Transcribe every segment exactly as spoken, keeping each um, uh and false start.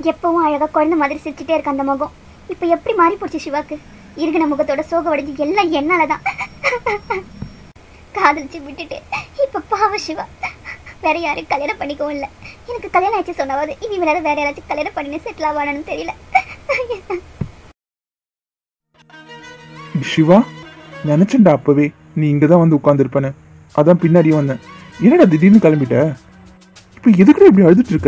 எப்பவும் அழகா குழந்தை மாதிரி சிரிச்சுட்டே இருக்க அந்த முகம் இப்போ எப்படி மாறி போச்சு சிவாக்கு. இருக்கிற முகத்தோட சோக உடைஞ்சு எல்லாம் என்னாலதான். காதலிச்சு விட்டுட்டு இப்ப பாவ சிவா வேற யாரும் கல்யாணம் பண்ணிக்கவும் இல்லை. எனக்கு கல்யாணம் ஆச்சு சொன்னாவது இனி வேற வேற யாராச்சும் கல்யாணம் பண்ணி செட்டில் ஆவானு தெரியல. சிவா, நினைச்சேன்டா அப்பவே நீ இங்கதான் வந்து உட்கார்ந்துருப்பேன்னு. அதான் பின்னாடியே வந்தேன். என்னடா திடீர்னு கிளம்பிட்ட? இப்ப எதுக்குடா இப்படி அழுதுட்டு இருக்க?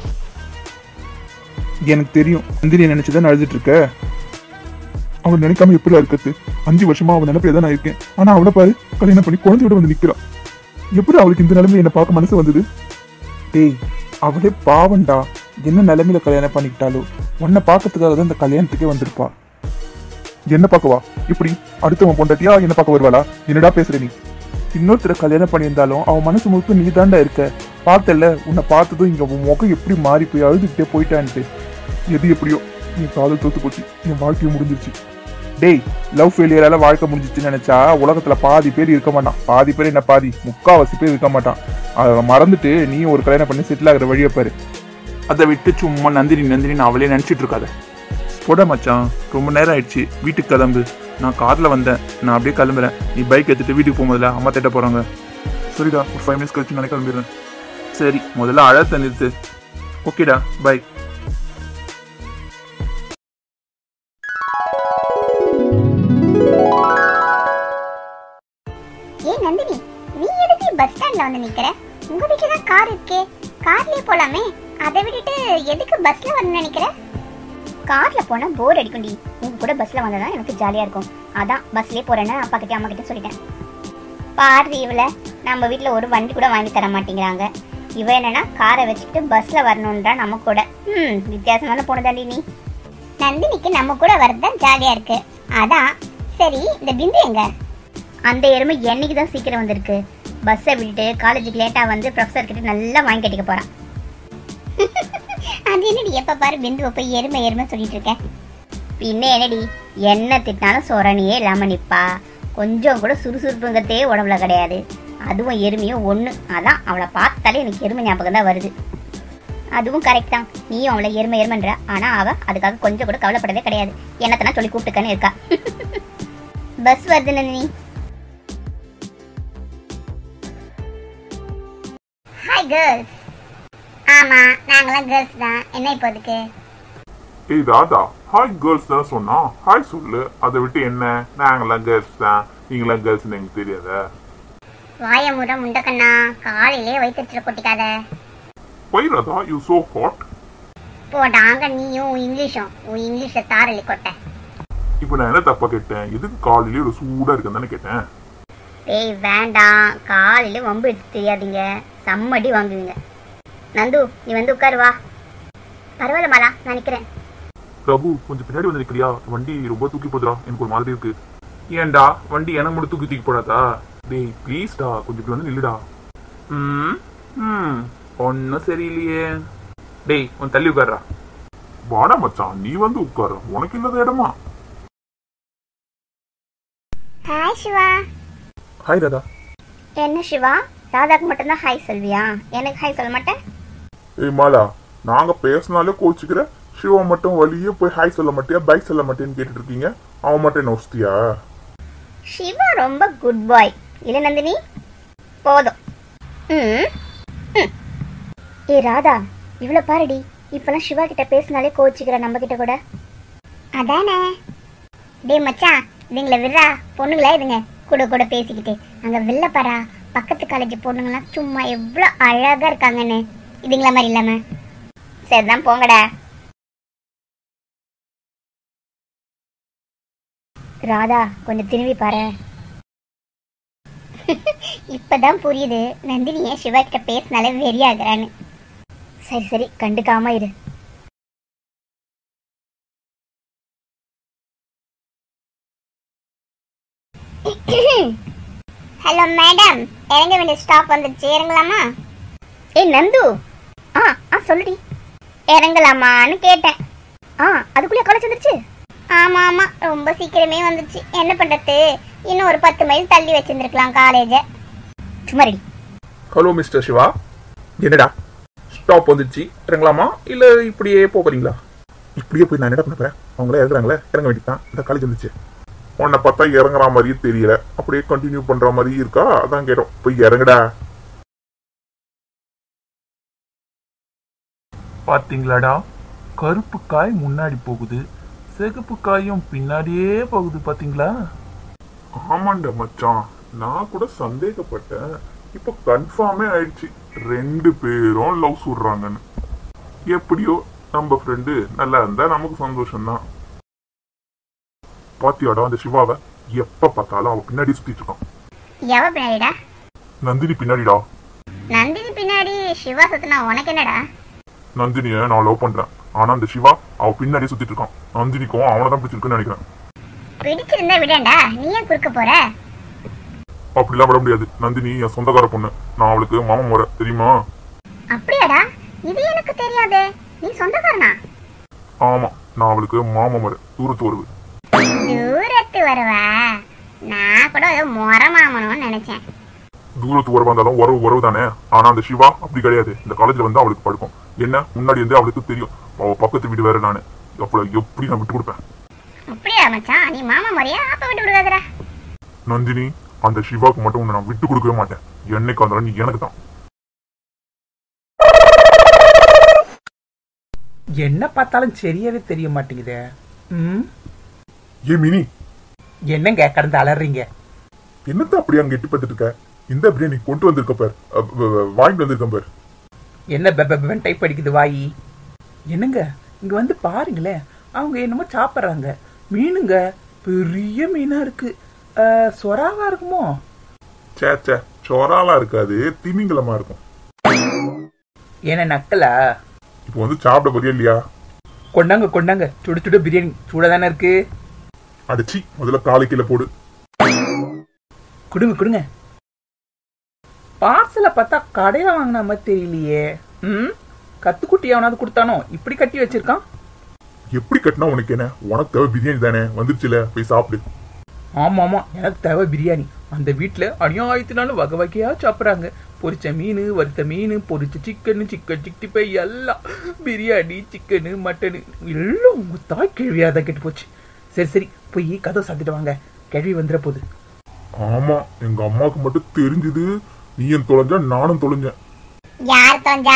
எனக்கு தெரியும் நந்தினியை நினைச்சுதான் அழுதுட்டு இருக்க. அவளை நினைக்காம எப்படி இருக்கிறது? அஞ்சு வருஷமா அவன் நினைப்பே தான் நான் இருக்கேன். ஆனா அவளை பாரு, கல்யாணம் பண்ணி குழந்தையோட வந்து நிக்கிறான். எப்படி அவளுக்கு இந்த நிலைமை என்ன பார்க்க மனசு வந்தது? டேய், அவளே பாவண்டா. என்ன நிலைமையில கல்யாணம் பண்ணிக்கிட்டாலோ உன்னை பார்க்கறதுக்காக தான் இந்த கல்யாணத்துக்கே வந்திருப்பா. என்ன பார்க்கவா? இப்படி அடுத்தவன் பொண்டாட்டியா என்ன பார்க்க வருவாளா? என்னடா பேசுற நீ? இன்னொருத்தர கல்யாணம் பண்ணியிருந்தாலும் அவன் மனசு முழுக்க நீ தாண்டா இருக்க. பார்த்தல, உன்னை பார்த்ததும் இங்க உன் முகம் எப்படி மாறி போய் அழுதுகிட்டே போயிட்டான்ட்டு. எது எப்படியோ என் காதல் தோத்து போச்சு, என் வாழ்க்கையும் முடிஞ்சிருச்சு. டேய், லவ் ஃபெயிலியரால வாழ்க்கை முடிஞ்சிச்சுன்னு நினைச்சா உலகத்துல பாதி பேர் இருக்க மாட்டான். பாதி பேர் என்ன பாதி முக்காவாசி பேர் இருக்க மாட்டான். அதை மறந்துட்டு நீ ஒரு கல்யாணம் பண்ணி செட்டில் ஆகிற வழியை பாரு. அதை விட்டு சும்மா நந்தினி நந்தினின்னு அவளே நினைச்சிட்டு இருக்காத. போட மச்சான், ரொம்ப நேரம் ஆயிடுச்சு, வீட்டுக்கு கிளம்பு. நான் காரில் வந்தேன், நான் அப்படியே கிளம்புறேன். நீ பைக் எடுத்துட்டு வீட்டுக்கு போகும்போதுல அம்மா தேட்ட போகிறாங்க. சரிடா, ஒரு ஃபைவ் மினிட்ஸ் கழிச்சு நான் கிளம்பிடுறேன். சரி, முதல்ல அழத்தை நிறுத்து. ஓகேடா, பை. ஏ நந்தினி, நீ எதுக்கு பஸ் ஸ்டாண்ட்ல வந்து நிக்கிற? உங்க வீட்டுல தான் கார் இருக்கே, கார்லயே போலாமே. அதை விட்டுட்டு எதுக்கு பஸ்ல வந்து நினைக்கிற? கார்ல போனா போர் அடிக்கும்டி. உங்க கூட பஸ்ல வந்ததான் எனக்கு ஜாலியா இருக்கும். அதான் பஸ்லயே போறேன்னு அப்பா கிட்ட அம்மா கிட்ட சொல்லிட்டேன். பாரு இவள, நம்ம வீட்டுல ஒரு வண்டி கூட வாங்கி தர மாட்டேங்கிறாங்க. இவ என்னன்னா காரை வச்சுக்கிட்டு பஸ்ல வரணும்ன்றா நம்ம கூட. ம் வித்தியாசமான பொண்ணுதாண்டி நீ. நந்தினிக்கு நம்ம கூட வரதுதான் ஜாலியா இருக்கு. அதான் சரி. இந்த பிந்து எங்க? அந்த எருமை என்னைக்கு தான் சீக்கிரம் வந்திருக்கு. பஸ்ஸை விட்டுட்டு காலேஜுக்கு லேட்டா வந்து ப்ரொஃபஸர் கிட்ட நல்லா வாங்கி கட்டிக்க போறான். அது என்னடி எப்ப பாரு பிந்துவை போய் எருமை எருமை சொல்லிட்டு இருக்கேன். பின்ன என்னடி, என்ன திட்டினாலும் சொரணியே இல்லாம நிப்பா. கொஞ்சம் கூட சுறுசுறுப்புங்கத்தே உடம்புல கிடையாது. அதுவும் எருமையும் ஒண்ணு. அதான் அவளை பார்த்தாலே எனக்கு எருமை ஞாபகம் தான் வருது. அதுவும் கரெக்ட் தான், நீயும் அவளை எருமை எருமைன்ற. ஆனா அவ அதுக்காக கொஞ்சம் கூட கவலைப்படவே கிடையாது. என்னத்தனா சொல்லி கூப்பிட்டுக்கன்னு இருக்கா. பஸ் வருது நந்தினி. Hi girls. ஆமா, நாங்களாம் கேர்ள்ஸ் தான். என்ன இப்போதுக்கு? ஏய் ராதா, ஹாய் கேர்ள்ஸ் தான் சொன்னா ஹாய் சொல்லு. அதை விட்டு என்ன நாங்களாம் கேர்ள்ஸ் தான் நீங்களாம் கேர்ள்ஸ்னு எனக்கு தெரியாத. வாய முறை முண்டக்கண்ணா, காலையிலே வயிற்றுல கொட்டிக்காத. Why Radha, you so hot. போடாங்க நீயும் இங்கிலீஷும். உன் இங்கிலீஷ்ல தாரலி கொட்ட. இப்போ நான் என்ன தப்பா கேட்டேன்? எதுக்கு காலையிலே ஒரு சூடா இருக்குன்னு தானே கேட்டேன். ஏய் வேண்டாம், காலையில வம்பு எடுத்து தெரியாதீங்க, சம்மடி வாங்குவீங்க. நந்து, நீ வந்து உட்காரு வா. பரவாயில்ல மாலா, நான் நிக்கிறேன். பிரபு, கொஞ்சம் பின்னாடி வந்து நிக்கிறியா? வண்டி ரொம்ப தூக்கி போதுடா, எனக்கு ஒரு மாதிரி இருக்கு. ஏன்டா வண்டி எனக்கு மட்டும் தூக்கி தூக்கி போடாதா? டேய் ப்ளீஸ்டா, கொஞ்சம் இப்படி வந்து நில்லுடா. ம் ம் ஒன்னும் சரியில்லையே. டேய் உன் தள்ளி உட்கார்றா. வாடா மச்சான், நீ வந்து உட்காரு, உனக்கு இல்லாத இடமா? ஹாய் சிவா. ஹாய் ராதா. என்ன சிவா, ராதாக்கு மட்டும்தான் ஹாய் சொல்வியா? எனக்கு ஹாய் சொல்ல மாட்டேன்? ஏய் மாலா, நாங்க பேசினாலே கோச்சுக்கிற. சிவா மட்டும் வழியே போய் ஹாய் சொல்ல மாட்டியா, பைக் சொல்ல மாட்டேன்னு கேட்டுட்டு இருக்கீங்க. அவன் மட்டும் என்ன ஒஸ்தியா? சிவா ரொம்ப குட் பாய் இல்ல நந்தினி? போதும். ம் ஏ ராதா, இவ்வளவு பாருடி, இப்பெல்லாம் சிவா கிட்ட பேசினாலே கோச்சுக்கிற நம்ம கிட்ட கூட. அதானே. டே மச்சான், இதுங்களை விடுறா. பொண்ணுங்களா இதுங்க கூட கூட பேசிக்கிட்டு அங்க வெளில பாரா, பக்கத்து காலேஜ் பொண்ணுங்களாம் சும்மா எவ்வளவு அழகா இருக்காங்கன்னு. இதுங்களா மாதிரி இல்லாம. சரிதான் போங்கடா. ராதா, கொஞ்சம் திரும்பி பாரு. இப்பதான் புரியுது நந்தினி ஏன் சிவா கிட்ட பேசினாலே வெறியாகிறான்னு. சரி சரி, கண்டுக்காம இரு. ஹலோ மேடம், இறங்க வேண்டிய ஸ்டாப் வந்துருச்சு, இறங்கலாமா? ஏய் நந்து. ஆ ஆ சொல்லுடி. இறங்கலாமான்னு கேட்டேன். ஆ அதுக்குள்ளே காலேஜ் வந்துருச்சு? ஆமா ஆமா, ரொம்ப சீக்கிரமே வந்துருச்சு. என்ன பண்றது, இன்னும் ஒரு பத்து மைல் தள்ளி வச்சிருந்துருக்கலாம் காலேஜ. சும்மா ரெடி. Hello mister Siva. என்னடா ஸ்டாப் வந்துச்சு, இறங்கலாமா இல்ல இப்படியே போறீங்களா? இப்படியே போய் நான் என்ன பண்ண போறேன்? அவங்களே இறங்குறாங்களே, இறங்க வேண்டியதான். இந்த காலேஜ் வந்துச்சு. உன்னை பார்த்தா இறங்குற மாதிரியே தெரியல, அப்படியே கண்டினியூ பண்ற மாதிரி இருக்கா, அதான் கேட்டோம். போய் இறங்குடா. பாத்தீங்களாடா, கருப்பு காய் முன்னாடி போகுது, சிகப்பு காயும் பின்னாடியே போகுது. பாத்தீங்களா? ஆமாண்ட மச்சான், நான் கூட சந்தேகப்பட்டேன். இப்ப கன்ஃபார்மே ஆயிடுச்சு, ரெண்டு பேரும் லவ் சொல்றாங்கன்னு. எப்படியோ நம்ம ஃப்ரெண்டு நல்லா இருந்தா நமக்கு சந்தோஷம் தான். பாத்தியாடா அந்த சிவாவை, எப்ப பார்த்தாலும் அவ பின்னாடி சுத்திட்டு இருக்கான். எவ பின்னாடிடா? நந்தினி பின்னாடிடா. நந்தினி பின்னாடி சிவா சுத்தினா உனக்கு என்னடா? நந்தினிய நான் லவ் பண்றேன், ஆனா அந்த சிவா அவ பின்னாடியே சுத்திட்டு இருக்கான். நந்தினிக்கும் அவனதான் பிடிச்சிருக்குன்னு நினைக்கிறேன். பிடிச்சிருந்தா விடண்டா, நீ ஏன் குறுக்க போற? அப்படிலாம் விட முடியாது. நந்தினி என் சொந்தக்கார பொண்ணு, நான் அவளுக்கு மாமா முறை, தெரியுமா? அப்படியாடா? இது எனக்கு தெரியாதே. நீ சொந்தக்காரனா? ஆமா, நான் அவளுக்கு மாமா முறை, தூரத்து வருவு. தூரத்து வரவா? நான் கூட ஏதோ முறை மாமனும் நினைச்சேன். தூரத்து உறவா இருந்தாலும் உறவு உறவு தானே. ஆனா அந்த சிவா அப்படி கிடையாது. இந்த காலேஜ்ல வந்து அவளுக்கு பழக்கம் என்ன முன்னாடி இருந்து அவளுக்கு தெரியும். அவ பக்கத்து வீடு வேற நானு, அப்ப எப்படி நான் விட்டு கொடுப்பேன்? அப்படியா மச்சான்? நீ மாமா முறையா? அப்ப விட்டு விடுவாதரா. நந்தினி, அந்த சிவாக்கு மட்டும் உன்னை நான் விட்டு கொடுக்கவே மாட்டேன். என்னைக்கு வந்தாலும் நீ எனக்கு தான். என்ன பார்த்தாலும் சரியாவே தெரிய மாட்டேங்குதே. ம், ஏ மினி, என்னங்க கடந்து அலறீங்க? என்னத்த அப்படியே அங்க எட்டி பார்த்துட்டு இருக்க? இந்த பிரியாணி கொண்டு வந்திருக்க பார், வாங்கிட்டு வந்திருக்கேன் பார். என்ன பெபன் டைப் அடிக்குது வாயி? என்னங்க இங்க வந்து பாருங்களேன், அவங்க என்னமோ சாப்பிட்றாங்க. மீனுங்க பெரிய மீனா இருக்கு. சொராவா இருக்குமோ? சே சே, சொராலா இருக்காது, திமிங்கலமா இருக்கும். என்ன நக்கலா? இப்போ வந்து சாப்பிட போறியா இல்லையா? கொண்டாங்க கொண்டாங்க, சுட சுட பிரியாணி சூட தானே இருக்கு. அடிச்சு முதல்ல காலை கீழே போடு. கொடுங்க கொடுங்க. பார்சலை பார்த்தா கடையில வாங்கின மாதிரி தெரியலையே. ம், கத்துக்குட்டி அவனாவது கொடுத்தானோ இப்படி கட்டி வச்சிருக்கான்? எப்படி கட்டினா உனக்கு என்ன? உனக்கு தேவை பிரியாணி தானே, வந்துருச்சுல, போய் சாப்பிடு. ஆமா ஆமா, எனக்கு தேவை பிரியாணி. அந்த வீட்டுல அநியாயத்தினாலும் வகை வகையா சாப்பிட்றாங்க. பொரிச்ச மீன், வறுத்த மீன், பொரிச்ச சிக்கனு, சிக்கன் சிக்ஸ்டி ஃபைவ், எல்லாம் பிரியாணி, சிக்கனு, மட்டனு எல்லாம் உங்க தாய் கேள்வியாதான் கெட்டு போச்சு. சரி சரி, போய் கதை சாத்திட்டு வாங்க, கேள்வி வந்துட போகுது. ஆமா, எங்க அம்மாவுக்கு மட்டும் தெரிஞ்சது நீயும் தொலைஞ்சா நானும் தொலைஞ்சேன். யார் தொலைஞ்சா?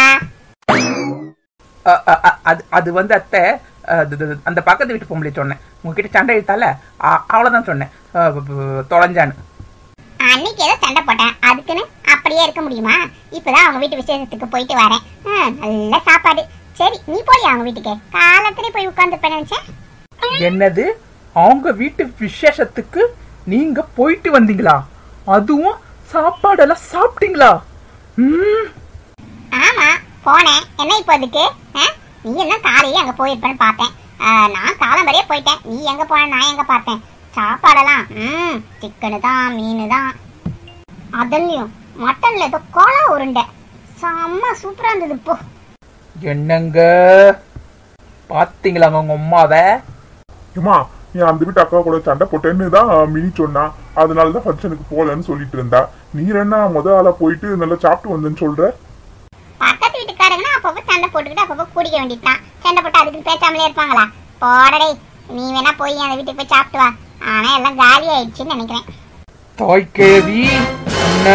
அது அது வந்து அத்தை, அந்த பக்கத்து வீட்டு பொம்பளை சொன்னேன். உங்ககிட்ட சண்டை எடுத்தால அவ்வளவுதான் சொன்னேன் தொலைஞ்சான்னு. அன்னைக்கு ஏதோ சண்டை போட்டேன், அதுக்குன்னு அப்படியே இருக்க முடியுமா? இப்பதான் அவங்க வீட்டு விசேஷத்துக்கு போயிட்டு வரேன். நல்ல சாப்பாடு. சரி நீ போய் அவங்க வீட்டுக்கு காலத்திலே போய் உட்கார்ந்து நினைச்சேன். என்னது, அவங்க வீட்டு விசேஷத்துக்கு நீங்க போயிட்டு வந்தீங்களா? அதுவும் சாப்பாடெல்லாம் சாப்பிட்டீங்களா? ம், ஆமா போனேன். என்ன இப்போ அதுக்கு? நீ என்ன காலையில அங்க போயிருப்பேன்னு பார்த்தேன். நான் காலம் வரையே போயிட்டேன். நீ எங்க போன, நான் எங்க பார்த்தேன்? சாப்பாடெல்லாம் ம் சிக்கனு தான், மீனு தான். அதுலயும் மட்டன்ல ஏதோ கோலா உருண்டை செம்ம சூப்பரா இருந்தது. போ. என்னங்க பாத்தீங்களா உங்க அம்மாவை? ஏமா, நீ அந்த வீட்டு அக்கா கூட சண்டை போட்டேன்னு தான் மினி சொன்னா, அதனாலதான் ஃபங்க்ஷனுக்கு போகலன்னு சொல்லிட்டு இருந்தா. நீ என்ன முத ஆளா போயிட்டு நல்லா சாப்பிட்டு வந்தேன்னு சொல்ற? பக்கத்து வீட்டுக்காரங்கன்னா அப்பப்போ சண்டை போட்டுக்கிட்டு அப்பப்போ குடிக்க வேண்டியதுதான். சண்டை போட்டு அதுக்கு பேசாமலே இருப்பாங்களா? போடடே, நீ வேணா போய் அந்த வீட்டுக்கு போய் சாப்பிட்டு வா. ஆனா எல்லாம் காலி ஆயிடுச்சுன்னு நினைக்கிறேன். தாய் கேள்வி என்ன?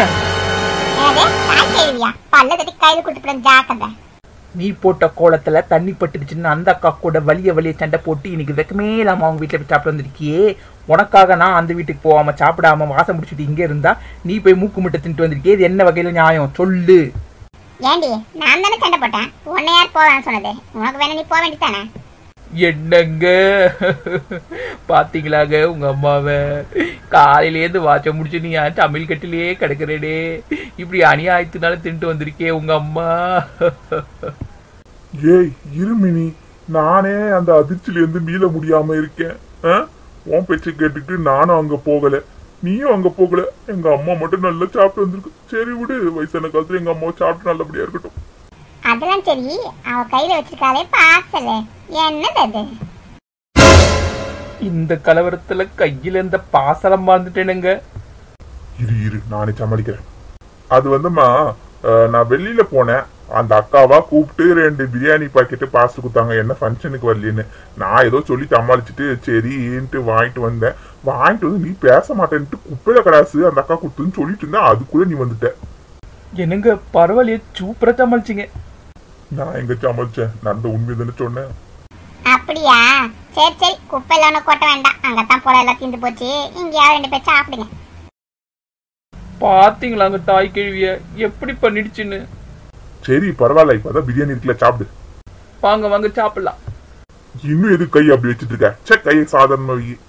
தாய் கேள்வியா? பல்ல தட்டி கையில கொடுத்துட்டு ஜாக்கிரதை. நீ போட்ட கோலத்துல தண்ணி பட்டுடுச்சுன்னு அந்த அக்கா கூட வலிய வலிய சண்டை போட்டு இன்னைக்கு வெக்கமே இல்லாம அவங்க வீட்டுல போய் சாப்பிட்டு வந்திருக்கியே. உனக்காக நான் அந்த வீட்டுக்கு போகாம சாப்பிடாம வாசம் முடிச்சுட்டு இங்கே இருந்தா நீ போய் மூக்கு முட்டை தின்ட்டு வந்திருக்கியே. இது என்ன வகையில நியாயம் சொல்லு? ஏண்டி, நான் தானே சண்டை போட்டேன், உன்னை யார் போவேன்னு சொன்னது? உனக்கு வேணா நீ போக வேண்டியதானே? என்னங்க பாத்தீங்களாங்க உங்க அம்மாவை? காலையிலேருந்து வாச்ச முடிச்சு நீ ஏன் தமிழ் கட்டிலேயே கிடக்குறேடே. இப்படி அநியாயத்தினால தின்ட்டு வந்திருக்கே உங்க அம்மா. ஏய் இருமினி, நானே அந்த அதிர்ச்சியில இருந்து மீள முடியாம இருக்கேன். உன் பேச்சை கேட்டுட்டு நானும் அங்க போகல, நீயும் அங்க போகல. எங்க அம்மா மட்டும் நல்லா சாப்பிட்டு வந்திருக்கு. சரி விடு, வயசான காலத்துல எங்க அம்மாவை சாப்பிட்டு நல்லபடியா இருக்கட்டும். அதெல்லாம் சரி, அவ கையில வச்சிருக்காளே பார்சல், என்னது அது? இந்த கலவரத்துல கையில இந்த பாசலம் வாழ்ந்துட்டேனுங்க. இரு இரு நானே சமாளிக்கிறேன். அது வந்துமா, நான் வெளியில போனேன், அந்த அக்காவா கூப்பிட்டு ரெண்டு பிரியாணி பாக்கெட்டு பாஸ்ட் கொடுத்தாங்க என்ன ஃபங்க்ஷனுக்கு வரலன்னு. நான் ஏதோ சொல்லி சமாளிச்சுட்டு சரின்ட்டு வாங்கிட்டு வந்தேன். வாங்கிட்டு வந்து நீ பேச மாட்டேன்ட்டு குப்பையில கடாசு அந்த அக்கா கொடுத்துன்னு சொல்லிட்டு இருந்தேன். அதுக்குள்ள நீ வந்துட்ட. என்னங்க பரவாயில்லையே, சூப்பரா சமாளிச்சிங்க. நான் எங்க சமாளிச்சேன், நான் அந்த உண்மை தானே சொன்னேன். அப்படியா? சரி சரி, குப்பையில ஒண்ணு கொட்ட வேண்டாம், அங்கதான் போல எல்லாம் தீந்து போச்சு. இங்கேயாவது ரெண்டு பேர் சாப்பிடுங்க. பாத்தீங்களாங்க தாய் கேள்விய எப்படி பண்ணிடுச்சுன்னு. சரி பரவாயில்ல, இப்பதான் பிரியாணி இருக்குல்ல, சாப்பிடு. வாங்க வாங்க சாப்பிடலாம். இன்னும் எது கை அப்படி வச்சுட்டு இருக்க? சே, கையை சாதாரணமா வை.